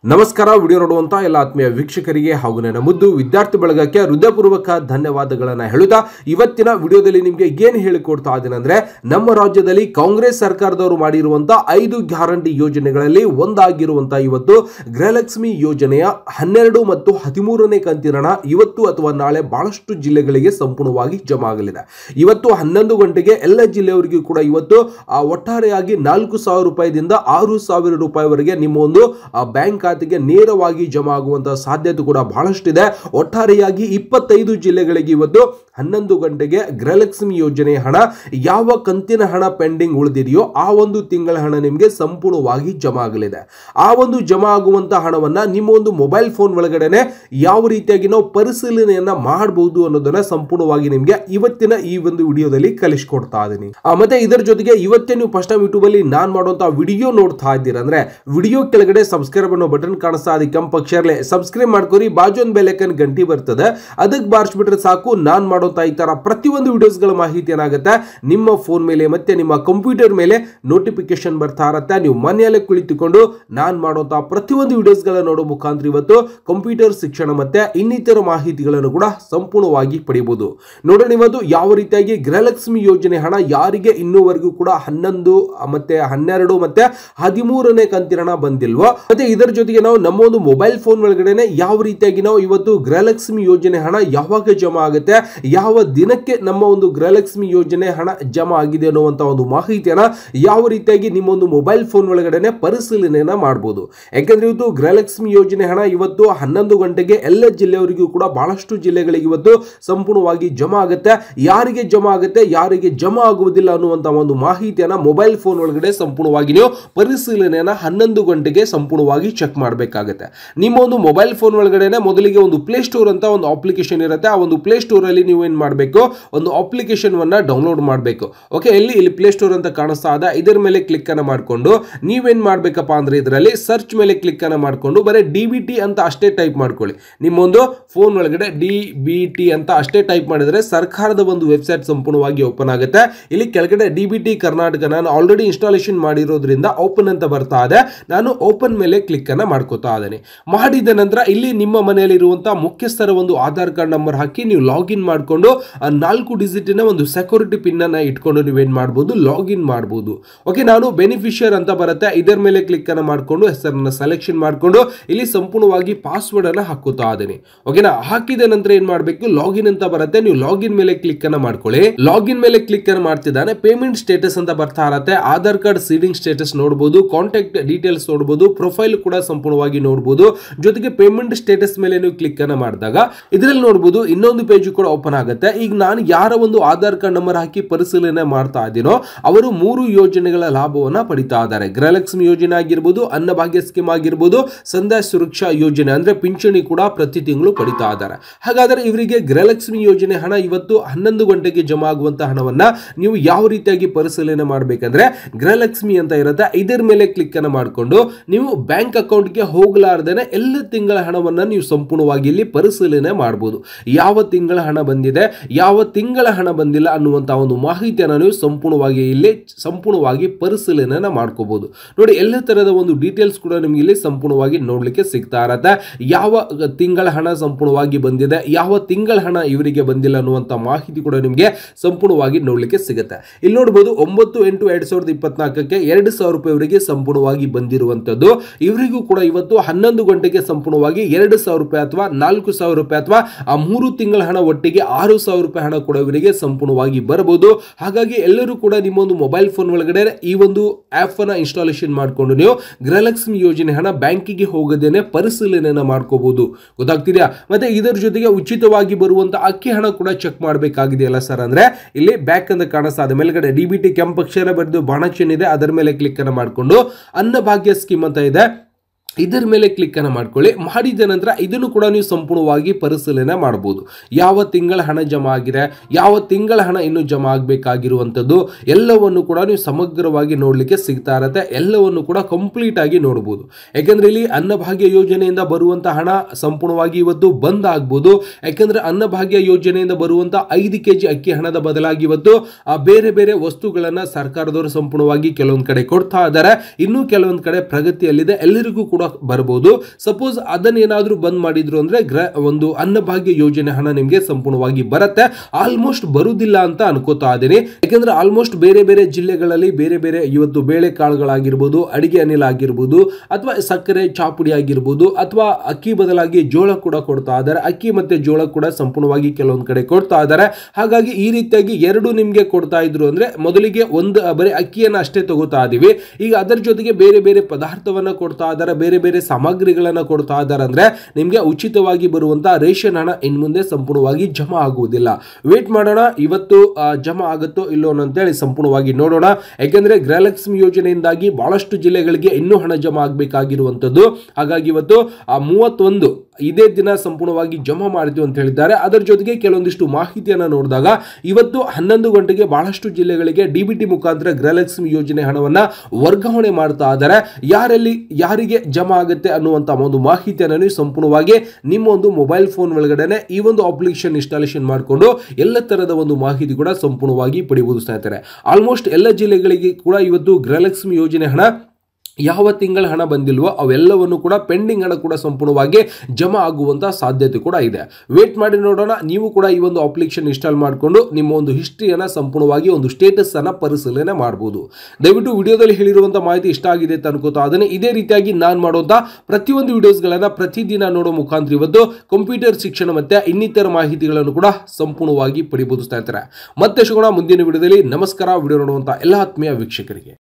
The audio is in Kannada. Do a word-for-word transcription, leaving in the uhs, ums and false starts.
ನಮಸ್ಕಾರ. ವಿಡಿಯೋ ನೋಡುವಂತ ಎಲ್ಲ ಆತ್ಮೀಯ ವೀಕ್ಷಕರಿಗೆ ಹಾಗೂ ನನ್ನ ಮುದ್ದು ವಿದ್ಯಾರ್ಥಿ ಬಳಗಕ್ಕೆ ಹೃದಯಪೂರ್ವಕ ಧನ್ಯವಾದಗಳನ್ನು ಹೇಳುತ್ತಾ ಇವತ್ತಿನ ವಿಡಿಯೋದಲ್ಲಿ ನಿಮಗೆ ಏನು ಹೇಳಿಕೊಡ್ತಾ ಇದ್ದೇನೆ ಅಂದ್ರೆ, ನಮ್ಮ ರಾಜ್ಯದಲ್ಲಿ ಕಾಂಗ್ರೆಸ್ ಸರ್ಕಾರದವರು ಮಾಡಿರುವಂತಹ ಐದು ಗ್ಯಾರಂಟಿ ಯೋಜನೆಗಳಲ್ಲಿ ಒಂದಾಗಿರುವಂತಹ ಇವತ್ತು ಗೃಹಲಕ್ಷ್ಮಿ ಯೋಜನೆಯ ಹನ್ನೆರಡು ಮತ್ತು ಹದಿಮೂರನೇ ಕಂತಿನ ಹಣ ಇವತ್ತು ಅಥವಾ ನಾಳೆ ಬಹಳಷ್ಟು ಜಿಲ್ಲೆಗಳಿಗೆ ಸಂಪೂರ್ಣವಾಗಿ ಜಮಾ ಆಗಲಿದೆ. ಇವತ್ತು ಹನ್ನೊಂದು ಗಂಟೆಗೆ ಎಲ್ಲ ಜಿಲ್ಲೆಯವರಿಗೂ ಕೂಡ ಇವತ್ತು ಒಟ್ಟಾರೆಯಾಗಿ ನಾಲ್ಕು ಸಾವಿರ ರೂಪಾಯಿದಿಂದ ಆರು ಸಾವಿರ ರೂಪಾಯಿವರೆಗೆ ನಿಮ್ಮ ಒಂದು ಬ್ಯಾಂಕ್ ಖಾತೆಗೆ ನೇರವಾಗಿ ಜಮಾ ಆಗುವಂತಹ ಸಾಧ್ಯತೆ ಕೂಡ ಬಹಳಷ್ಟಿದೆ. ಒಟ್ಟಾರೆಯಾಗಿ ಇಪ್ಪತ್ತೈದು ಜಿಲ್ಲೆಗಳಿಗೆ ಇವತ್ತು ಹನ್ನೊಂದು ಗಂಟೆಗೆ ಗೃಹಲಕ್ಷ್ಮಿ ಯೋಜನೆ ಹಣ ಯಾವ ಕಂತಿನ ಹಣ ಪೆಂಡಿಂಗ್ ಉಳಿದಿದೆಯೋ ಆ ಒಂದು ತಿಂಗಳ ಹಣ ನಿಮಗೆ ಸಂಪೂರ್ಣವಾಗಿ ಜಮಾ ಆಗಲಿದೆ. ಆ ಒಂದು ಜಮಾ ಆಗುವಂತಹ ಹಣವನ್ನ ನಿಮ್ಮ ಒಂದು ಮೊಬೈಲ್ ಫೋನ್ ಒಳಗಡೆನೆ ಯಾವ ರೀತಿಯಾಗಿ ನಾವು ಪರಿಶೀಲನೆಯನ್ನ ಮಾಡಬಹುದು ಅನ್ನೋದನ್ನ ಸಂಪೂರ್ಣವಾಗಿ ನಿಮಗೆ ಇವತ್ತಿನ ಈ ಒಂದು ವಿಡಿಯೋದಲ್ಲಿ ಕಲಿಸಿಕೊಡ್ತಾ ಇದ್ದೀನಿ. ಮತ್ತೆ ಇದರ ಜೊತೆಗೆ ಇವತ್ತೇ ನೀವು ಫಸ್ಟ್ ಟೈಮ್ ಯೂಟ್ಯೂಬ್ ಅಲ್ಲಿ ನಾನ್ ಮಾಡುವಂತಹ ವಿಡಿಯೋ ನೋಡ್ತಾ ಇದ್ದೀರಾ ಅಂದ್ರೆ ವಿಡಿಯೋ ಕೆಳಗಡೆ ಸಬ್ಸ್ಕ್ರೈಬ್ ಅನ್ನೋ ಬಟನ್ ಕಾಣಿಸ್ತಾ ಇದೆ, ಕೆಂಪು ಅಕ್ಷರಲೆ ಸಬ್ಸ್ಕ್ರೈಬ್ ಮಾಡ್ಕೊರಿ, ಬಾಜು ಒಂದು ಬೆಲ್ ಐಕಾನ್ ಗಂಟಿ ಬರ್ತದೆ, ಅದಕ್ಕೆ ಬಾರಿಸ್ಬಿಟ್ರೆ ಸಾಕು. ನಾನ್ ಮಾಡುವಂತ ಈ ತರ ಪ್ರತಿಯೊಂದು ವಿಡಿಯೋಸ್ ಗಳ ಮಾಹಿತಿ ಏನಾಗುತ್ತೆ ನಿಮ್ಮ ಫೋನ್ ಮೇಲೆ ಮತ್ತೆ ನಿಮ್ಮ ಕಂಪ್ಯೂಟರ್ ಮೇಲೆ ನೋಟಿಫಿಕೇಶನ್ ಬರ್ತಾ ಇರುತ್ತೆ. ನೀವು ಮನೆಯಲ್ಲೇ ಕುಳಿತುಕೊಂಡು ನಾನ್ ಮಾಡುವಂತಹ ಪ್ರತಿಯೊಂದು ವಿಡಿಯೋಸ್ ಗಳ ನೋಡೋ ಮುಖಾಂತರ ಇವತ್ತು ಕಂಪ್ಯೂಟರ್ ಶಿಕ್ಷಣ ಮತ್ತೆ ಇನ್ನಿತರ ಮಾಹಿತಿಗಳನ್ನು ಕೂಡ ಸಂಪೂರ್ಣವಾಗಿ ಪಡೆಯಬಹುದು. ನೋಡೋಣ ಇವತ್ತು ಯಾವ ರೀತಿಯಾಗಿ ಗೃಹಲಕ್ಷ್ಮಿ ಯೋಜನೆ ಹಣ ಯಾರಿಗೆ ಇನ್ನೂವರೆಗೂ ಕೂಡ ಹನ್ನೊಂದು ಮತ್ತೆ ಹನ್ನೆರಡು ಮತ್ತೆ ಹದಿಮೂರನೇ ಕಂತಿನ ಹಣ ಬಂದಿಲ್ವೋ, ಮತ್ತೆ ಇದರ ಜೊತೆಗೆ ನಾವು ನಮ್ಮ ಒಂದು ಮೊಬೈಲ್ ಫೋನ್ ಒಳಗಡೆ ಯಾವ ರೀತಿಯಾಗಿ ನಾವು ಇವತ್ತು ಗೃಹಲಕ್ಷ್ಮಿ ಯೋಜನೆ ಹಣ ಯಾವಾಗ ಜಮಾ ಆಗುತ್ತೆ, ಯಾವ ದಿನಕ್ಕೆ ನಮ್ಮ ಒಂದು ಗೃಹಲಕ್ಷ್ಮಿ ಯೋಜನೆ ಹಣ ಜಮಾ ಆಗಿದೆ ಅನ್ನುವಂತ ಒಂದು ಮಾಹಿತಿಯನ್ನ ಯಾವ ರೀತಿಯಾಗಿ ನಿಮ್ಮ ಒಂದು ಮೊಬೈಲ್ ಫೋನ್ ಒಳಗಡೆ ಪರಿಶೀಲನೆಯನ್ನ ಮಾಡಬಹುದು. ಯಾಕಂದ್ರೆ ಇವತ್ತು ಗೃಹಲಕ್ಷ್ಮಿ ಯೋಜನೆ ಹಣ ಇವತ್ತು ಹನ್ನೊಂದು ಗಂಟೆಗೆ ಎಲ್ಲ ಜಿಲ್ಲೆಯವರಿಗೂ ಕೂಡ ಬಹಳಷ್ಟು ಜಿಲ್ಲೆಗಳಿಗೆ ಇವತ್ತು ಸಂಪೂರ್ಣವಾಗಿ ಜಮಾ ಆಗುತ್ತೆ. ಯಾರಿಗೆ ಜಮಾ ಆಗುತ್ತೆ ಯಾರಿಗೆ ಜಮಾ ಆಗುವುದಿಲ್ಲ ಅನ್ನುವಂತ ಒಂದು ಮಾಹಿತಿಯನ್ನ ಮೊಬೈಲ್ ಫೋನ್ ಒಳಗಡೆ ಸಂಪೂರ್ಣವಾಗಿ ನೀವು ಪರಿಶೀಲನೆಯನ್ನ ಹನ್ನೊಂದು ಗಂಟೆಗೆ ಸಂಪೂರ್ಣವಾಗಿ ಚೆಕ್ ಮಾಡಬೇಕಾಗುತ್ತೆ. ನಿಮ್ಮ ಒಂದು ಮೊಬೈಲ್ ಫೋನ್ ಒಳಗಡೆ ಮೊದಲಿಗೆ ಒಂದು ಪ್ಲೇ ಸ್ಟೋರ್ ಅಂತ ಒಂದು ಅಪ್ಲಿಕೇಶನ್ ಇರುತ್ತೆ. ಆ ಒಂದು ಪ್ಲೇ ಸ್ಟೋರ್ ಅಲ್ಲಿ ನೀವು ಏನ್ ಮಾಡಬೇಕು, ಒಂದು ಅಪ್ಲಿಕೇಶನ್ ವನ್ನ ಡೌನ್ಲೋಡ್ ಮಾಡಬೇಕು. ಓಕೆ, ಇಲ್ಲಿ ಇಲ್ಲಿ ಪ್ಲೇ ಸ್ಟೋರ್ ಅಂತ ಕಾಣಿಸ್ತಾ ಇದೆ, ಇದರ ಮೇಲೆ ಕ್ಲಿಕ್ ಅನ್ನ ಮಾಡಿಕೊಂಡು ನೀವೇನ್ ಮಾಡ್ಬೇಕಪ್ಪ ಅಂದ್ರೆ ಇದರಲ್ಲಿ ಸರ್ಚ್ ಮೇಲೆ ಕ್ಲಿಕ್ ಅನ್ನ ಮಾಡಿಕೊಂಡು ಬರೀ ಡಿ ಬಿ ಟಿ ಅಂತ ಅಷ್ಟೇ ಟೈಪ್ ಮಾಡ್ಕೊಳ್ಳಿ. ನಿಮ್ಮೊಂದು ಫೋನ್ ಒಳಗಡೆ ಡಿ ಬಿ ಟಿ ಅಂತ ಅಷ್ಟೇ ಟೈಪ್ ಮಾಡಿದ್ರೆ ಸರ್ಕಾರದ ಒಂದು ವೆಬ್ಸೈಟ್ ಸಂಪೂರ್ಣವಾಗಿ ಓಪನ್ ಆಗುತ್ತೆ. ಇಲ್ಲಿ ಕೆಳಗಡೆ ಡಿ ಬಿ ಟಿ ಕರ್ನಾಟಕ ನಾನು ಆಲ್ರೆಡಿ ಇನ್ಸ್ಟಾಲೇಷನ್ ಮಾಡಿರೋದ್ರಿಂದ ಓಪನ್ ಅಂತ ಬರ್ತಾ ಇದೆ. ನಾನು ಓಪನ್ ಮೇಲೆ ಕ್ಲಿಕ್ ಅನ್ನ ಮಾಡ್ಕೋತಾ ಇದ್ದೇನೆ. ಮಾಡಿದ ನಂತರ ಇಲ್ಲಿ ನಿಮ್ಮ ಮನೆಯಲ್ಲಿ ಇರುವಂತಹ ಮುಖ್ಯಸ್ಥರ ಒಂದು ಆಧಾರ್ ಕಾರ್ಡ್ ನಂಬರ್ ಹಾಕಿ ನೀವು ಲಾಗಿನ್ ಮಾಡಿಕೊಂಡು ನಾಲ್ಕು ಡಿಜಿಟಿನ ಒಂದು ಸೆಕ್ಯೂರಿಟಿ ಪಿನ್ ಅನ್ನ ಇಟ್ಕೊಂಡು ನೀವೇನ್ ಮಾಡಬಹುದು, ಲಾಗಿನ್ ಮಾಡಬಹುದು. ಓಕೆ, ನಾನು ಬೆನಿಫಿಷಿಯರ್ ಅಂತ ಬರುತ್ತೆ, ಇದರ ಮೇಲೆ ಕ್ಲಿಕ್ ಅನ್ನ ಮಾಡಿಕೊಂಡು ಹೆಸರನ್ನ ಸೆಲೆಕ್ಷನ್ ಮಾಡಿಕೊಂಡು ಇಲ್ಲಿ ಸಂಪೂರ್ಣವಾಗಿ ಪಾಸ್ವರ್ಡ್ ಅನ್ನ ಹಾಕುತ್ತಾ ಇದ್ದೇನೆ. ಓಕೆನಾ, ಹಾಕಿದ ನಂತರ ಏನ್ ಮಾಡಬೇಕು, ಲಾಗಿನ್ ಅಂತ ಬರುತ್ತೆ, ನೀವು ಲಾಗಿನ್ ಮೇಲೆ ಕ್ಲಿಕ್ ಅನ್ನ ಮಾಡ್ಕೊಳ್ಳಿ. ಲಾಗಿನ್ ಮೇಲೆ ಕ್ಲಿಕ್ ಅನ್ನ ಮಾಡ್ತಿದ್ದಾನೆ, ಪೇಮೆಂಟ್ ಸ್ಟೇಟಸ್ ಅಂತ ಬರ್ತಾ ಇರುತ್ತೆ, ಆಧಾರ್ ಕಾರ್ಡ್ ಸೀಡಿಂಗ್ ಸ್ಟೇಟಸ್ ನೋಡಬಹುದು, ಕಾಂಟ್ಯಾಕ್ಟ್ ಡೀಟೇಲ್ಸ್ ನೋಡಬಹುದು, ಪ್ರೊಫೈಲ್ ಕೂಡ ಸಂಪೂರ್ಣವಾಗಿ ನೋಡಬಹುದು. ಜೊತೆಗೆ ಪೇಮೆಂಟ್ ಸ್ಟೇಟಸ್ ಮೇಲೆ ನೀವು ಕ್ಲಿಕ್ ಅನ್ನ ಮಾಡಿದಾಗ ಇದರಲ್ಲಿ ನೋಡಬಹುದು ಇನ್ನೊಂದು ಪೇಜ್ ಕೂಡ ಓಪನ್ ಆಗುತ್ತೆ. ಈಗ ನಾನು ಯಾರ ಒಂದು ಆಧಾರ್ ಕಾರ್ಡ್ ನಂಬರ್ ಹಾಕಿ ಪರಿಶೀಲನೆ ಮಾಡ್ತಾ ಇದ್ದೀನೋ ಅವರು ಮೂರು ಯೋಜನೆಗಳ ಲಾಭವನ್ನ ಪಡಿತಾ ಇದ್ದಾರೆ. ಗೃಹಲಕ್ಷ್ಮಿ ಯೋಜನೆ ಆಗಿರ್ಬೋದು, ಅನ್ನಭಾಗ್ಯ ಸ್ಕೀಮ್ ಆಗಿರ್ಬೋದು, ಸಂಧ್ಯಾ ಸುರಕ್ಷಾ ಯೋಜನೆ ಅಂದ್ರೆ ಪಿಂಚಣಿ ಕೂಡ ಪ್ರತಿ ತಿಂಗಳು ಪಡಿತಾ ಇದ್ದಾರೆ. ಹಾಗಾದ್ರೆ ಇವರಿಗೆ ಗೃಹಲಕ್ಷ್ಮಿ ಯೋಜನೆ ಹಣ ಇವತ್ತು ಹನ್ನೊಂದು ಗಂಟೆಗೆ ಜಮಾ ಆಗುವಂತಹ ಹಣವನ್ನ ನೀವು ಯಾವ ರೀತಿಯಾಗಿ ಪರಿಶೀಲನೆ ಮಾಡಬೇಕಂದ್ರೆ ಗೃಹಲಕ್ಷ್ಮಿ ಅಂತ ಇರುತ್ತೆ, ಇದರ ಮೇಲೆ ಕ್ಲಿಕ್ ಅನ್ನ ಮಾಡಿಕೊಂಡು ನೀವು ಬ್ಯಾಂಕ್ ಅಕೌಂಟ್ಗೆ ಹೋಗಲಾರ್ದೇನೆ ಎಲ್ಲ ತಿಂಗಳ ಹಣವನ್ನ ನೀವು ಸಂಪೂರ್ಣವಾಗಿ ಇಲ್ಲಿ ಪರಿಶೀಲನೆ ಮಾಡಬಹುದು. ಯಾವ ತಿಂಗಳ ಹಣ ಬಂದಿದೆ ಯಾವ ತಿಂಗಳ ಹಣ ಬಂದಿಲ್ಲ ಅನ್ನುವಂತ ಒಂದು ಮಾಹಿತಿಯನ್ನು ನೀವು ಸಂಪೂರ್ಣವಾಗಿ ಇಲ್ಲಿ ಸಂಪೂರ್ಣವಾಗಿ ಪರಿಶೀಲನೆ ಮಾಡ್ಕೋಬಹುದು. ನೋಡಿ, ಎಲ್ಲ ತರಹದ ಒಂದು ಡೀಟೇಲ್ಸ್ ಕೂಡ ನಿಮಗೆ ಇಲ್ಲಿ ಸಂಪೂರ್ಣವಾಗಿ ನೋಡ್ಲಿಕ್ಕೆ ಸಿಗ್ತಾ ಇರತ್ತೆ. ಯಾವ ತಿಂಗಳ ಹಣ ಸಂಪೂರ್ಣವಾಗಿ ಬಂದಿದೆ, ಯಾವ ತಿಂಗಳ ಹಣ ಇವರಿಗೆ ಬಂದಿಲ್ಲ ಅನ್ನುವಂತ ಮಾಹಿತಿ ಕೂಡ ನಿಮಗೆ ಸಂಪೂರ್ಣವಾಗಿ ನೋಡ್ಲಿಕ್ಕೆ ಸಿಗುತ್ತೆ. ಇಲ್ಲಿ ನೋಡಬಹುದು ಒಂಬತ್ತು ಎಂಟು ಎರಡ್ ಸಾವಿರದ ಇಪ್ಪತ್ನಾಲ್ಕಕ್ಕೆ ಎರಡು ಸಾವಿರ ರೂಪಾಯಿ ಇವರಿಗೆ ಸಂಪೂರ್ಣವಾಗಿ ಬಂದಿರುವಂತದ್ದು. ಇವರಿಗೂ ಕೂಡ ಇವತ್ತು ಹನ್ನೊಂದು ಗಂಟೆಗೆ ಸಂಪೂರ್ಣವಾಗಿ ಎರಡು ಸಾವಿರ ರೂಪಾಯಿ ಅಥವಾ ನಾಲ್ಕು ಸಾವಿರ ರೂಪಾಯಿ ಅಥವಾ ಆ ಮೂರು ತಿಂಗಳ ಹಣ ಒಟ್ಟಿಗೆ ಆರು ಸಾವಿರ ರೂಪಾಯಿ ಹಣ ಕೂಡ ಇವರಿಗೆ ಸಂಪೂರ್ಣವಾಗಿ ಬರಬಹುದು. ಹಾಗಾಗಿ ಎಲ್ಲರೂ ಕೂಡ ನಿಮ್ಮೊಂದು ಮೊಬೈಲ್ ಫೋನ್ ಒಳಗಡೆ ಈ ಒಂದು ಆಪ್ ಅನ್ನ ಇನ್ಸ್ಟಾಲೇಷನ್ ಮಾಡಿಕೊಂಡು ನೀವು ಗೃಹಲಕ್ಷ್ಮಿ ಯೋಜನೆ ಹಣ ಬ್ಯಾಂಕಿಗೆ ಹೋಗದೇನೆ ಪರಿಶೀಲನೆಯನ್ನ ಮಾಡ್ಕೋಬಹುದು. ಗೊತ್ತಾಗ್ತಿದೆಯಾ? ಮತ್ತೆ ಇದರ ಜೊತೆಗೆ ಉಚಿತವಾಗಿ ಬರುವಂತ ಅಕ್ಕಿ ಹಣ ಕೂಡ ಚೆಕ್ ಮಾಡಬೇಕಾಗಿದೆಯಲ್ಲ ಸರ್ ಅಂದ್ರೆ ಇಲ್ಲಿ ಬ್ಯಾಕ್ ಅಂತ ಕಾಣಿಸ್ತಾ ಇದೆ, ಮೇಲ್ಗಡೆ ಡಿ ಬಿ ಟಿ ಕೆಂಪು ಅಕ್ಷರ ಬರೆದು ಬಾಣಚಿಹ್ನೆ ಇದೆ, ಅದರ ಮೇಲೆ ಕ್ಲಿಕ್ ಅನ್ನ ಮಾಡಿಕೊಂಡು ಅನ್ನಭಾಗ್ಯ ಸ್ಕೀಮ್ ಅಂತ ಇದೆ ಇದರ ಮೇಲೆ ಕ್ಲಿಕ್ ಅನ್ನು ಮಾಡ್ಕೊಳ್ಳಿ. ಮಾಡಿದ ನಂತರ ಇದನ್ನು ಕೂಡ ನೀವು ಸಂಪೂರ್ಣವಾಗಿ ಪರಿಶೀಲನೆ ಮಾಡಬಹುದು. ಯಾವ ತಿಂಗಳ ಹಣ ಜಮಾ ಆಗಿದೆ, ಯಾವ ತಿಂಗಳ ಹಣ ಇನ್ನು ಜಮಾ ಆಗಬೇಕಾಗಿರುವಂತದ್ದು ಎಲ್ಲವನ್ನು ಕೂಡ ನೀವು ಸಮಗ್ರವಾಗಿ ನೋಡ್ಲಿಕ್ಕೆ ಸಿಗ್ತಾ ಇರತ್ತೆ. ಎಲ್ಲವನ್ನು ಕೂಡ ಕಂಪ್ಲೀಟ್ ಆಗಿ ನೋಡಬಹುದು. ಯಾಕಂದ್ರೆ ಇಲ್ಲಿ ಅನ್ನಭಾಗ್ಯ ಯೋಜನೆಯಿಂದ ಬರುವಂತ ಹಣ ಸಂಪೂರ್ಣವಾಗಿ ಇವತ್ತು ಬಂದ್ ಆಗ್ಬಹುದು. ಯಾಕಂದ್ರೆ ಅನ್ನಭಾಗ್ಯ ಯೋಜನೆಯಿಂದ ಬರುವಂತ ಐದು ಕೆಜಿ ಅಕ್ಕಿ ಹಣದ ಬದಲಾಗಿ ಇವತ್ತು ಬೇರೆ ಬೇರೆ ವಸ್ತುಗಳನ್ನ ಸರ್ಕಾರದವರು ಸಂಪೂರ್ಣವಾಗಿ ಕೆಲವೊಂದು ಕಡೆ ಕೊಡ್ತಾ ಇದ್ದಾರೆ, ಇನ್ನು ಕೆಲವೊಂದು ಕಡೆ ಪ್ರಗತಿಯಲ್ಲಿದೆ. ಎಲ್ಲರಿಗೂ ಕೂಡ ಬರಬಹುದು. ಸಪೋಸ್ ಅದನ್ನೇನಾದ್ರೂ ಬಂದ್ ಮಾಡಿದ್ರು ಅಂದ್ರೆ ಒಂದು ಅನ್ನಭಾಗ್ಯ ಯೋಜನೆ ಹಣ ನಿಮಗೆ ಸಂಪೂರ್ಣವಾಗಿ ಬರುತ್ತೆ. ಆಲ್ಮೋಸ್ಟ್ ಬರುವುದಿಲ್ಲ ಅಂತ ಅನ್ಕೋತಾ ಇದ್ದೀನಿ. ಯಾಕಂದ್ರೆ ಆಲ್ಮೋಸ್ಟ್ ಬೇರೆ ಬೇರೆ ಜಿಲ್ಲೆಗಳಲ್ಲಿ ಬೇರೆ ಬೇರೆ ಇವತ್ತು ಬೇಳೆ ಕಾಳುಗಳಾಗಿರ್ಬೋದು, ಅಡಿಗೆ ಅನಿಲ ಆಗಿರ್ಬೋದು, ಅಥವಾ ಸಕ್ಕರೆ ಚಾಪುಡಿ ಆಗಿರ್ಬೋದು, ಅಥವಾ ಅಕ್ಕಿ ಬದಲಾಗಿ ಜೋಳ ಕೂಡ ಕೊಡ್ತಾ ಇದ್ದಾರೆ. ಅಕ್ಕಿ ಮತ್ತೆ ಜೋಳ ಕೂಡ ಸಂಪೂರ್ಣವಾಗಿ ಕೆಲವೊಂದು ಕಡೆ ಕೊಡ್ತಾ ಇದ್ದಾರೆ. ಹಾಗಾಗಿ ಈ ರೀತಿಯಾಗಿ ಎರಡು ನಿಮ್ಗೆ ಕೊಡ್ತಾ ಇದ್ರು ಅಂದ್ರೆ ಮೊದಲಿಗೆ ಒಂದು ಬರೀ ಅಕ್ಕಿಯನ್ನ ಅಷ್ಟೇ ತಗೋತಾ ಇದೀವಿ. ಈಗ ಅದರ ಜೊತೆಗೆ ಬೇರೆ ಬೇರೆ ಪದಾರ್ಥವನ್ನ ಕೊಡ್ತಾ ಇದ್ದಾರೆ, ಬೇರೆ ಬೇರೆ ಸಾಮಗ್ರಿಗಳನ್ನ ಕೊಡ್ತಾ ಇದ್ದಾರೆ ಅಂದ್ರೆ ನಿಮ್ಗೆ ಉಚಿತವಾಗಿ ಬರುವಂತಹ ರೇಷನ್ ಹಣ ಇನ್ ಮುಂದೆ ಸಂಪೂರ್ಣವಾಗಿ ಜಮಾ ಆಗುವುದಿಲ್ಲ. ವೇಟ್ ಮಾಡೋಣ, ಇವತ್ತು ಜಮಾ ಆಗುತ್ತೋ ಇಲ್ಲೋ ಅಂತೇಳಿ ಸಂಪೂರ್ಣವಾಗಿ ನೋಡೋಣ. ಯಾಕೆಂದ್ರೆ ಗೃಹಲಕ್ಷ್ಮಿ ಯೋಜನೆಯಿಂದಾಗಿ ಬಹಳಷ್ಟು ಜಿಲ್ಲೆಗಳಿಗೆ ಇನ್ನೂ ಹಣ ಜಮಾ ಆಗಬೇಕಾಗಿರುವಂತದ್ದು. ಹಾಗಾಗಿ ಇವತ್ತು ಆ ಮೂವತ್ತೊಂದು ಇದೇ ದಿನ ಸಂಪೂರ್ಣವಾಗಿ ಜಮಾ ಮಾಡಿದ್ವಿ ಅಂತ ಹೇಳಿದ್ದಾರೆ. ಅದರ ಜೊತೆಗೆ ಕೆಲವೊಂದಿಷ್ಟು ಮಾಹಿತಿಯನ್ನು ನೋಡಿದಾಗ ಇವತ್ತು ಹನ್ನೊಂದು ಗಂಟೆಗೆ ಬಹಳಷ್ಟು ಜಿಲ್ಲೆಗಳಿಗೆ ಡಿಬಿಟಿ ಮುಖಾಂತರ ಗೃಹಲಕ್ಷ್ಮಿ ಯೋಜನೆ ಹಣವನ್ನ ವರ್ಗಾವಣೆ ಮಾಡ್ತಾ ಇದ್ದಾರೆ. ಯಾರಲ್ಲಿ ಯಾರಿಗೆ ಜಮಾ ಆಗುತ್ತೆ ಅನ್ನುವಂತ ಒಂದು ಮಾಹಿತಿಯನ್ನು ನೀವು ಸಂಪೂರ್ಣವಾಗಿ ನಿಮ್ಮ ಒಂದು ಮೊಬೈಲ್ ಫೋನ್ ಒಳಗಡೆ ಈ ಒಂದು ಅಪ್ಲಿಕೇಶನ್ ಇನ್ಸ್ಟಾಲೇಷನ್ ಮಾಡಿಕೊಂಡು ಎಲ್ಲ ತರದ ಒಂದು ಮಾಹಿತಿ ಕೂಡ ಸಂಪೂರ್ಣವಾಗಿ ಪಡೆಯಬಹುದು ಸ್ನೇಹಿತರೆ. ಆಲ್ಮೋಸ್ಟ್ ಎಲ್ಲ ಜಿಲ್ಲೆಗಳಿಗೆ ಕೂಡ ಇವತ್ತು ಗೃಹಲಕ್ಷ್ಮಿ ಯೋಜನೆ ಹಣ ಯಾವ ತಿಂಗಳ ಹಣ ಬಂದಿಲ್ವೋ ಅವೆಲ್ಲವನ್ನು ಕೂಡ ಪೆಂಡಿಂಗ್ ಹಣ ಕೂಡ ಸಂಪೂರ್ಣವಾಗಿ ಜಮಾ ಆಗುವಂತಹ ಸಾಧ್ಯತೆ ಕೂಡ ಇದೆ. ವೇಟ್ ಮಾಡಿ ನೋಡೋಣ. ನೀವು ಕೂಡ ಈ ಒಂದು ಅಪ್ಲಿಕೇಶನ್ ಇನ್ಸ್ಟಾಲ್ ಮಾಡಿಕೊಂಡು ನಿಮ್ಮ ಒಂದು ಹಿಸ್ಟ್ರಿಯನ್ನು ಸಂಪೂರ್ಣವಾಗಿ ಒಂದು ಸ್ಟೇಟಸ್ ಅನ್ನ ಪರಿಶೀಲನೆ ಮಾಡಬಹುದು. ದಯವಿಟ್ಟು ವಿಡಿಯೋದಲ್ಲಿ ಹೇಳಿರುವಂತಹ ಮಾಹಿತಿ ಇಷ್ಟ ಆಗಿದೆ ಅಂತ ಅನ್ಕೋತಾ ಅದನ್ನೇ ಇದೇ ರೀತಿಯಾಗಿ ನಾನು ಮಾಡುವಂತಹ ಪ್ರತಿಯೊಂದು ವಿಡಿಯೋಸ್ಗಳನ್ನ ಪ್ರತಿದಿನ ನೋಡೋ ಮುಖಾಂತರ ಇವತ್ತು ಕಂಪ್ಯೂಟರ್ ಶಿಕ್ಷಣ ಮತ್ತೆ ಇನ್ನಿತರ ಮಾಹಿತಿಗಳನ್ನು ಕೂಡ ಸಂಪೂರ್ಣವಾಗಿ ಪಡೆಯಬಹುದು ಸ್ನೇಹಿತರೆ. ಮತ್ತೆ ಸಿಗೋಣ ಮುಂದಿನ ವಿಡಿಯೋದಲ್ಲಿ. ನಮಸ್ಕಾರ. ವಿಡಿಯೋ ನೋಡುವಂತಹ ಎಲ್ಲ ಆತ್ಮೀಯ ವೀಕ್ಷಕರಿಗೆ